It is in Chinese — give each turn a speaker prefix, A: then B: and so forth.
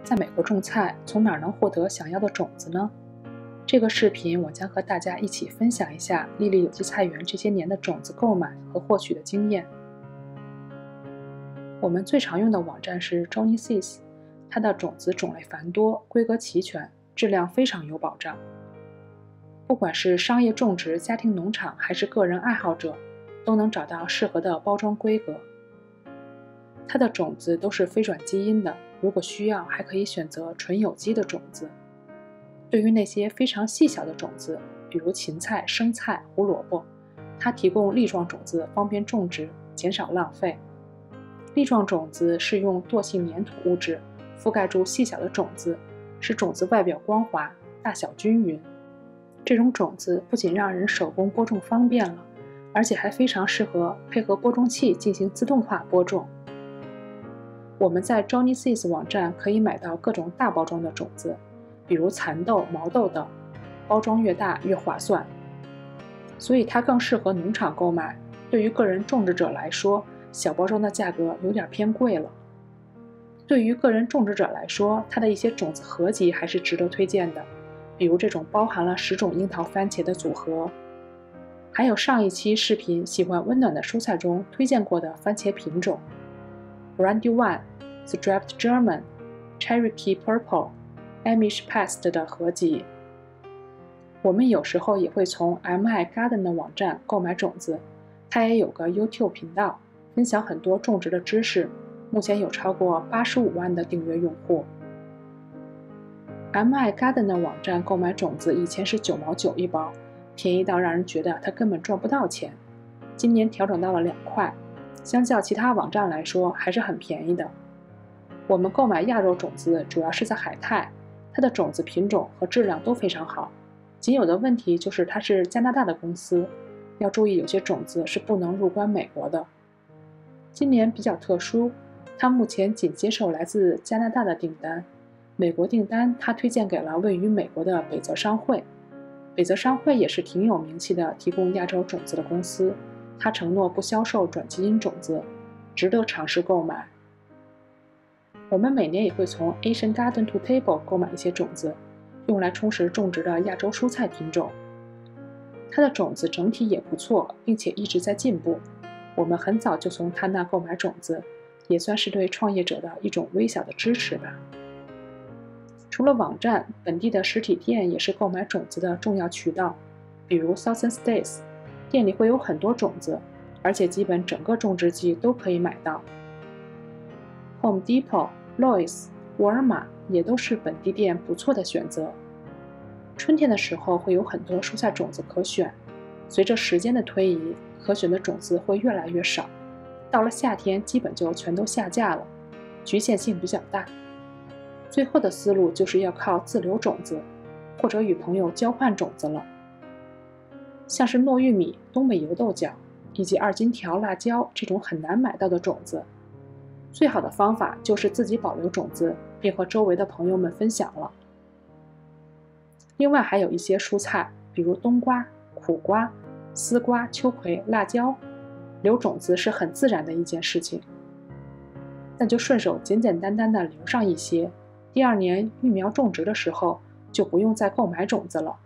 A: 在美国种菜，从哪儿能获得想要的种子呢？这个视频我将和大家一起分享一下丽丽有机菜园这些年的种子购买和获取的经验。我们最常用的网站是 Johnny Seeds， 它的种子种类繁多，规格齐全，质量非常有保障。不管是商业种植、家庭农场还是个人爱好者，都能找到适合的包装规格。它的种子都是非转基因的，如果需要还可以选择纯有机的种子。对于那些非常细小的种子，比如芹菜、生菜、胡萝卜，它提供粒状种子，方便种植，减少浪费。粒状种子是用惰性粘土物质覆盖住细小的种子，使种子外表光滑，大小均匀。这种种子不仅让人手工播种方便了，而且还非常适合配合播种器进行自动化播种。我们在 Johnny Seeds 网站可以买到各种大包装的种子，比如蚕豆、毛豆等，包装越大越划算，所以它更适合农场购买。对于个人种植者来说，小包装的价格有点偏贵了。对于个人种植者来说，它的一些种子合集还是值得推荐的，比如这种包含了10种樱桃番茄的组合，还有上一期视频喜欢温暖的蔬菜中推荐过的番茄品种 Brandywine、Striped German、Cherokee Purple、Amish Pest 的合集。我们有时候也会从 MI Garden 的网站购买种子，它也有个 YouTube 频道，分享很多种植的知识，目前有超过85万的订阅用户。MI Garden 的网站购买种子以前是9毛9一包，便宜到让人觉得它根本赚不到钱。今年调整到了2块，相较其他网站来说还是很便宜的。我们购买亚洲种子主要是在海泰，它的种子品种和质量都非常好，仅有的问题就是它是加拿大的公司，要注意有些种子是不能入关美国的。今年比较特殊，它目前仅接受来自加拿大的订单，美国订单它推荐给了位于美国的北泽商会。北泽商会也是挺有名气的提供亚洲种子的公司，它承诺不销售转基因种子，值得尝试购买。我们每年也会从 Asian Garden to Table 购买一些种子，用来充实种植的亚洲蔬菜品种。它的种子整体也不错，并且一直在进步。我们很早就从它那购买种子，也算是对创业者的一种微小的支持吧。除了网站，本地的实体店也是购买种子的重要渠道，比如 Southern States， 店里会有很多种子，而且基本整个种植季都可以买到。Home Depot、Lowe's、沃尔玛也都是本地店不错的选择。春天的时候会有很多蔬菜种子可选，随着时间的推移，可选的种子会越来越少，到了夏天基本就全都下架了，局限性比较大。最后的思路就是要靠自留种子，或者与朋友交换种子了。像是糯玉米、东北油豆角以及2荆条辣椒这种很难买到的种子，最好的方法就是自己保留种子，并和周围的朋友们分享了。另外还有一些蔬菜，比如冬瓜、苦瓜、丝瓜、秋葵、辣椒，留种子是很自然的一件事情，但就顺手简简单单的留上一些，第2年育苗种植的时候就不用再购买种子了，